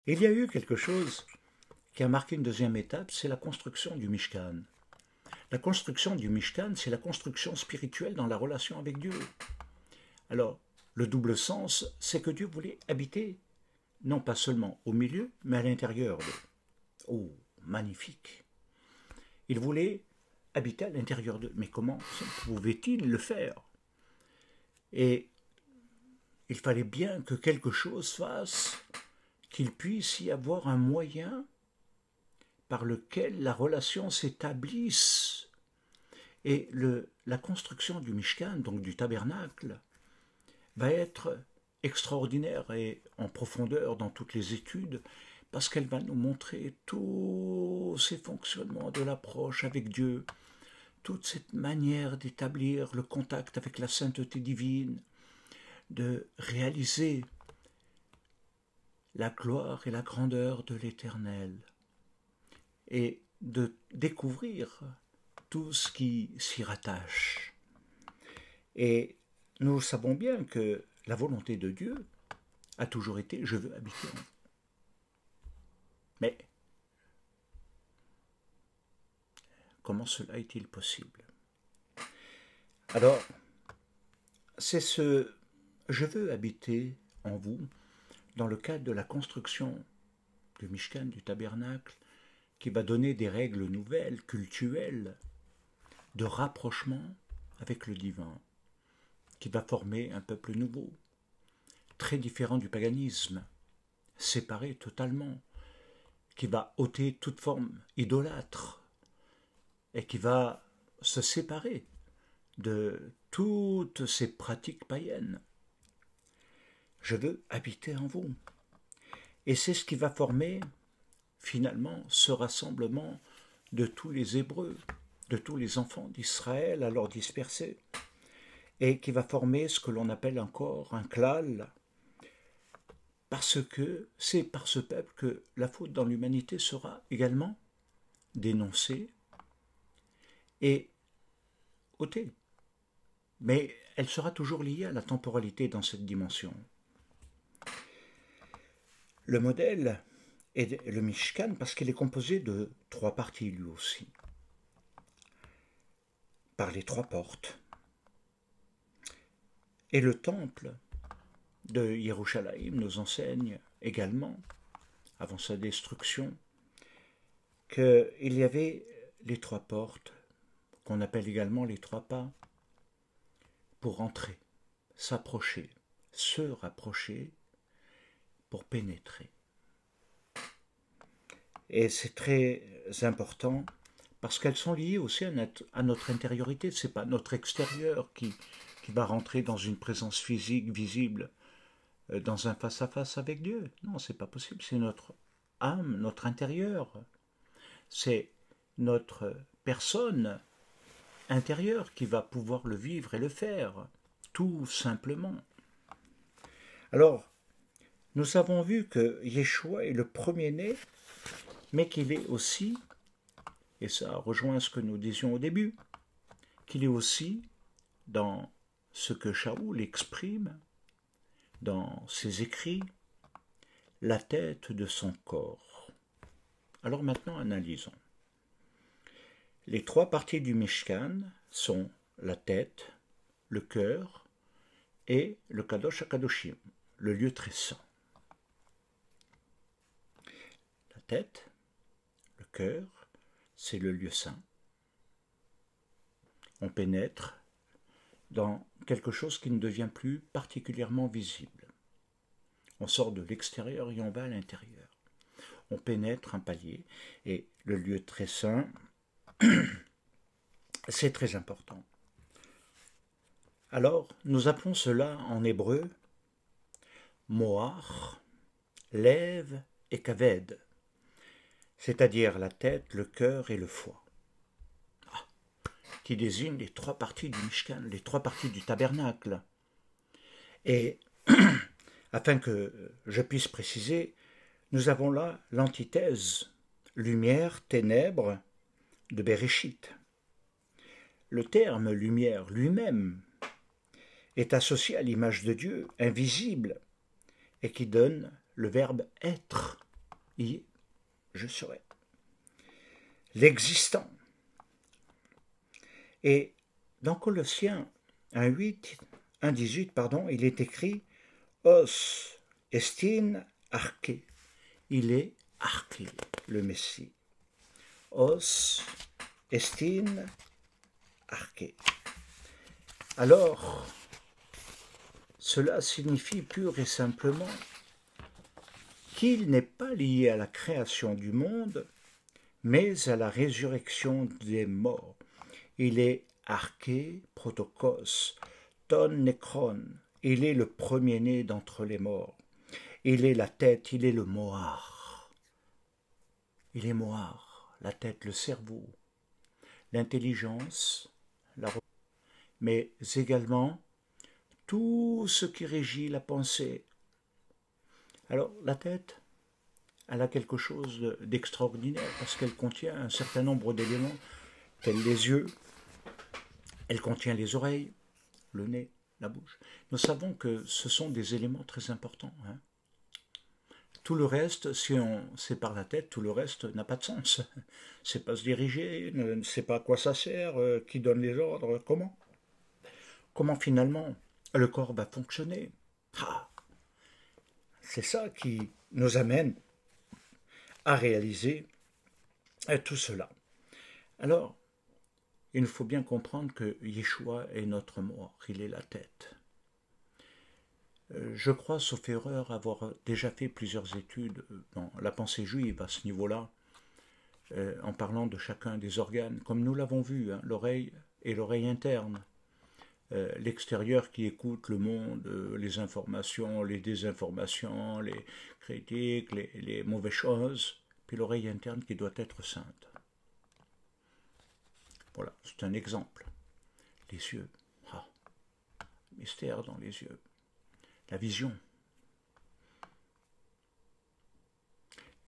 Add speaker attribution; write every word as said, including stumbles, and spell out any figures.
Speaker 1: Il y a eu quelque chose qui a marqué une deuxième étape, c'est la construction du Mishkan. La construction du Mishkan, c'est la construction spirituelle dans la relation avec Dieu. Alors, le double sens, c'est que Dieu voulait habiter, non pas seulement au milieu, mais à l'intérieur d'eux. Oh, magnifique! Il voulait habiter à l'intérieur d'eux. Mais comment pouvait-il le faire? Et il fallait bien que quelque chose fasse qu'il puisse y avoir un moyen par lequel la relation s'établisse. Et le, la construction du Mishkan, donc du tabernacle, va être extraordinaire et en profondeur dans toutes les études, parce qu'elle va nous montrer tous ces fonctionnements de l'approche avec Dieu, toute cette manière d'établir le contact avec la sainteté divine, de réaliser la gloire et la grandeur de l'Éternel, et de découvrir tout ce qui s'y rattache. Et nous savons bien que la volonté de Dieu a toujours été « je veux habiter en vous ». Mais comment cela est-il possible? Alors, c'est ce « je veux habiter en vous » dans le cadre de la construction du Mishkan, du tabernacle, qui va donner des règles nouvelles, cultuelles, de rapprochement avec le divin, qui va former un peuple nouveau, très différent du paganisme, séparé totalement, qui va ôter toute forme idolâtre et qui va se séparer de toutes ces pratiques païennes. Je veux habiter en vous. Et c'est ce qui va former finalement ce rassemblement de tous les Hébreux, de tous les enfants d'Israël alors dispersés, et qui va former ce que l'on appelle encore un klal, parce que c'est par ce peuple que la faute dans l'humanité sera également dénoncée et ôtée. Mais elle sera toujours liée à la temporalité dans cette dimension. Le modèle est le Mishkan parce qu'il est composé de trois parties lui aussi, par les trois portes. Et le temple de Yerushalayim nous enseigne également, avant sa destruction, qu'il y avait les trois portes, qu'on appelle également les trois pas, pour entrer, s'approcher, se rapprocher, pour pénétrer. Et c'est très important parce qu'elles sont liées aussi à notre, à notre intériorité. Ce n'est pas notre extérieur qui, qui va rentrer dans une présence physique visible, dans un face-à-face avec Dieu. Non, ce n'est pas possible. C'est notre âme, notre intérieur. C'est notre personne intérieure qui va pouvoir le vivre et le faire, tout simplement. Alors, nous avons vu que Yeshua est le premier-né, mais qu'il est aussi, et ça rejoint ce que nous disions au début, qu'il est aussi dans ce que Shaoul exprime, dans ses écrits, la tête de son corps. Alors maintenant, analysons. Les trois parties du Mishkan sont la tête, le cœur et le Kadosh HaKadoshim, le lieu très saint. La tête, le cœur, c'est le lieu saint. On pénètre dans quelque chose qui ne devient plus particulièrement visible. On sort de l'extérieur et on va à l'intérieur. On pénètre un palier et le lieu très saint, c'est très important. Alors, nous appelons cela en hébreu Moach, Lev et Kaved, c'est-à-dire la tête, le cœur et le foie, ah, qui désignent les trois parties du Mishkan, les trois parties du tabernacle. Et afin que je puisse préciser, nous avons là l'antithèse lumière, ténèbres de Bereshit. Le terme lumière lui-même est associé à l'image de Dieu, invisible, et qui donne le verbe être. y je serai. L'existant. Et dans Colossiens un huit, un dix-huit, pardon, il est écrit Os estin arché. Il est arché, le Messie. Os estin arché. Alors, cela signifie pur et simplement qu'il n'est pas lié à la création du monde, mais à la résurrection des morts. Il est arché protokos, ton nécron. Il est le premier-né d'entre les morts. Il est la tête, il est le moar. Il est moar, la tête, le cerveau, l'intelligence, la mais également tout ce qui régit la pensée. Alors, la tête, elle a quelque chose d'extraordinaire parce qu'elle contient un certain nombre d'éléments, tels les yeux, elle contient les oreilles, le nez, la bouche. Nous savons que ce sont des éléments très importants. Hein. Tout le reste, si on sépare la tête, tout le reste n'a pas de sens. C'est pas se diriger, ne sait pas à quoi ça sert, euh, qui donne les ordres, comment Comment finalement le corps va fonctionner. Ah, c'est ça qui nous amène à réaliser tout cela. Alors, il faut bien comprendre que Yeshua est notre mort, il est la tête. Je crois, sauf erreur, avoir déjà fait plusieurs études dans la pensée juive à ce niveau-là, euh, en parlant de chacun des organes, comme nous l'avons vu, hein, l'oreille et l'oreille interne. Euh, l'extérieur qui écoute le monde, euh, les informations, les désinformations, les critiques, les, les mauvaises choses, puis l'oreille interne qui doit être sainte. Voilà, c'est un exemple. Les yeux, ah, mystère dans les yeux. La vision,